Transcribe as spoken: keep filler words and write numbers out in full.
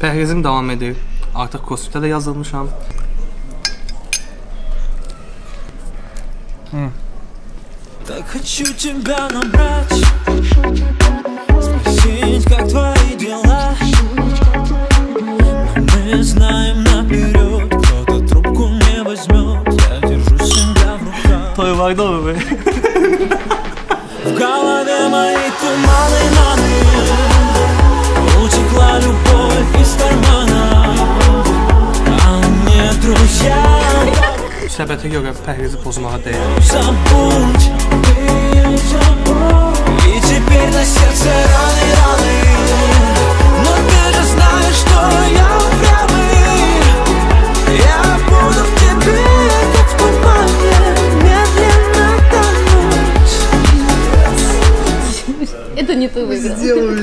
Pəhrizim devam edir. Artıq crossfitə də yazılmışam. Так хочу тебя набрать, спросить, как твои дела. Но мы знаем наперед, кто-то трубку не возьмет. Я держу себя в руках. Toy vardı mı be? В голове мои туманы, маны. Утекла любовь из кармана, а мне друзья. Səbətə görə pəhrizi pozmağa dəyər. Забудь, и теперь на сердце раны, раны. Но ты же знаешь, что я правый. Я буду в тебе, как в тумане, медленно тонуть. Это не ты выиграл. Сделаю